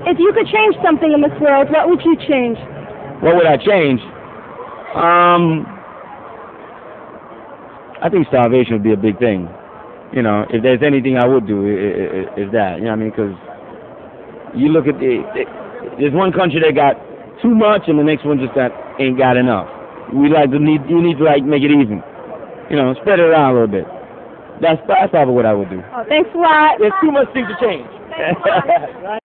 If you could change something in this world, what would you change? What would I change? I think starvation would be a big thing. You know, if there's anything I would do, is that. You know what I mean? Because you look at there's one country that got too much, and the next one just ain't got enough. You need to like make it even. You know, spread it around a little bit. That's probably what I would do. Oh, thanks a lot. There's too much things to change. Thanks a lot.